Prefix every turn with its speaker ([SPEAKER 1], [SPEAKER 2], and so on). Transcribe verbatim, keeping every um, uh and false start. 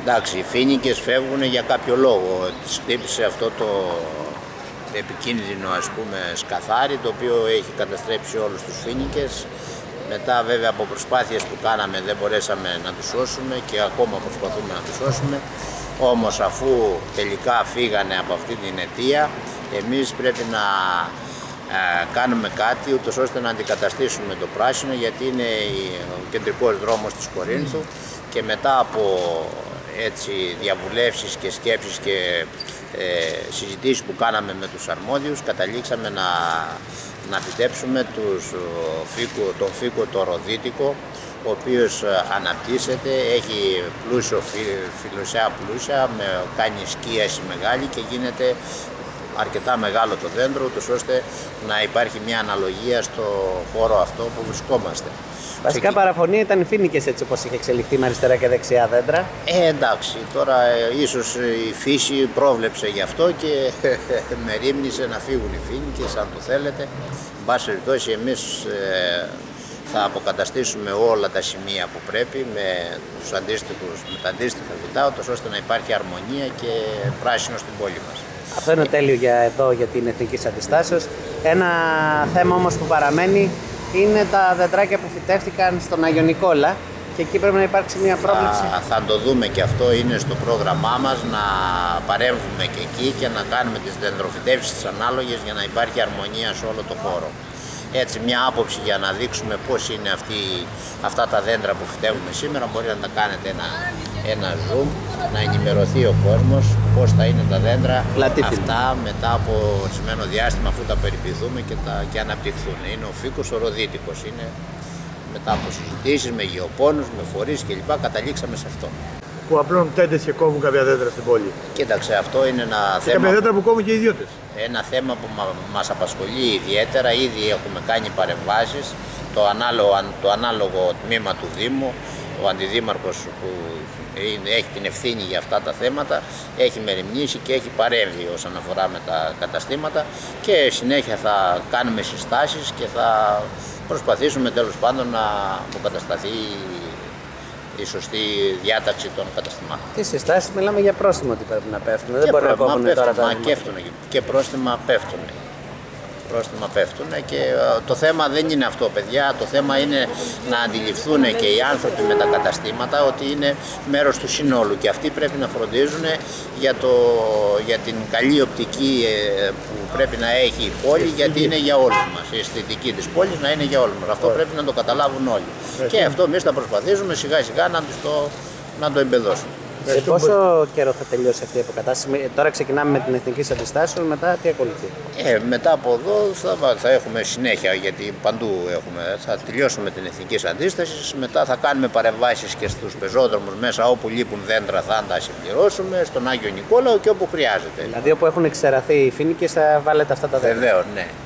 [SPEAKER 1] Εντάξει, οι φοίνικες φεύγουν για κάποιο λόγο. Τις χτύπησε αυτό το επικίνδυνο, ας πούμε, σκαθάρι, το οποίο έχει καταστρέψει όλους τους φοίνικες. Μετά βέβαια από προσπάθειες που κάναμε δεν μπορέσαμε να τους σώσουμε και ακόμα προσπαθούμε να τους σώσουμε. Όμως αφού τελικά φύγανε από αυτή την αιτία, εμείς πρέπει να ε, κάνουμε κάτι ούτως ώστε να αντικαταστήσουμε το πράσινο, γιατί είναι ο κεντρικός δρόμος της Κορίνθου και μετά από έτσι διαβουλεύσεις και σκέψεις και ε, συζητήσεις που κάναμε με τους αρμόδιους, καταλήξαμε να, να φυτέψουμε τους, φύκο, τον φύκο το ροδίτικο, ο οποίος αναπτύσσεται, έχει πλούσιο, φιλοσιά πλούσια, με, κάνει σκίαση μεγάλη και γίνεται αρκετά μεγάλο το δέντρο, ούτως ώστε να υπάρχει μια αναλογία στο χώρο αυτό που βρισκόμαστε.
[SPEAKER 2] Βασικά παραφωνία ήταν οι φοίνικες, έτσι όπως είχε εξελιχθεί με αριστερά και δεξιά δέντρα.
[SPEAKER 1] Ε, εντάξει, τώρα ε, ίσως η φύση πρόβλεψε γι' αυτό και με ρίμνησε να φύγουν οι φοίνικες, αν το θέλετε. Εν πάση περιπτώσει, εμείς ε, θα αποκαταστήσουμε όλα τα σημεία που πρέπει με, τους αντίστοιχους, με τα αντίστοιχα φυτά, ώστε να υπάρχει αρμονία και πράσινο στην πόλη μας.
[SPEAKER 2] Αυτό είναι τέλειο για εδώ, για την Εθνικής Αντιστάσεως. Ένα θέμα όμως που παραμένει είναι τα δεντράκια που φυτεύτηκαν στον Άγιο Νικόλα και εκεί πρέπει να υπάρξει μια πρόβλεψη.
[SPEAKER 1] Θα, θα το δούμε και αυτό, είναι στο πρόγραμμά μας να παρέμβουμε και εκεί και να κάνουμε τις δεντροφυτεύσεις ανάλογες για να υπάρχει αρμονία σε όλο το χώρο. Έτσι μια άποψη για να δείξουμε πώς είναι αυτή, αυτά τα δέντρα που φυτεύουμε σήμερα. Μπορεί να τα κάνετε ένα, ένα zoom, να ενημερωθεί ο κόσμος πώς θα είναι τα δέντρα
[SPEAKER 2] Λατίφιλ.
[SPEAKER 1] αυτά μετά από ορισμένο διάστημα, αφού τα περιποιηθούμε και, τα, και αναπτυχθούν. Είναι ο φύκος ο ροδίτικος, είναι μετά από συζητήσεις με γεωπόνους, με φορείς κλπ. Καταλήξαμε σε αυτό.
[SPEAKER 3] Που απλώνουν τέντες και κόβουν κάποια δέντρα στην πόλη.
[SPEAKER 1] Κοίταξε, αυτό είναι ένα
[SPEAKER 3] και
[SPEAKER 1] θέμα.
[SPEAKER 3] κάποια δέντρα που κόβουν και οι ιδιώτες.
[SPEAKER 1] Ένα θέμα που μας απασχολεί ιδιαίτερα. Ήδη έχουμε κάνει παρεμβάσεις. Το ανάλογο, το ανάλογο τμήμα του Δήμου, ο Αντιδήμαρχος που έχει την ευθύνη για αυτά τα θέματα, έχει μεριμνήσει και έχει παρέμβει όσον αφορά με τα καταστήματα και συνέχεια θα κάνουμε συστάσεις και θα προσπαθήσουμε τέλος πάντων να αποκατασταθεί η σωστή διάταξη των καταστημάτων.
[SPEAKER 2] Τι συστάσεις, μιλάμε για πρόστιμο ότι πρέπει να πέφτουν.
[SPEAKER 1] Και
[SPEAKER 2] δεν μπορεί να κόβουν τώρα τα
[SPEAKER 1] πέφτουν, και πρόστιμα πέφτουν. Πρόστιμα πέφτουν και το θέμα δεν είναι αυτό, παιδιά. Το θέμα είναι να αντιληφθούν και οι άνθρωποι με τα καταστήματα ότι είναι μέρος του συνόλου και αυτοί πρέπει να φροντίζουν για, το, για την καλή οπτική που πρέπει να έχει η πόλη, γιατί είναι για όλους μας. Η αισθητική της πόλης να είναι για όλους μας. Αυτό πρέπει να το καταλάβουν όλοι. Και αυτό εμείς θα προσπαθήσουμε σιγά σιγά να το, να το εμπεδώσουμε.
[SPEAKER 2] Σε πόσο καιρό θα τελειώσει αυτή η αποκατάσταση? Τώρα ξεκινάμε με την Εθνική Αντιστάσεως, μετά τι ακολουθεί?
[SPEAKER 1] Ε, μετά από εδώ θα, θα έχουμε συνέχεια, γιατί παντού έχουμε. Θα τελειώσουμε την Εθνική Αντίσταση, μετά θα κάνουμε παρεμβάσεις και στους πεζόδρομους μέσα όπου λείπουν δέντρα, θα τα συμπληρώσουμε, στον Άγιο Νικόλαο και όπου χρειάζεται.
[SPEAKER 2] Δηλαδή όπου έχουν εξεραθεί οι φοίνικες θα βάλετε αυτά τα δέντρα?
[SPEAKER 1] Βεβαίως, ναι.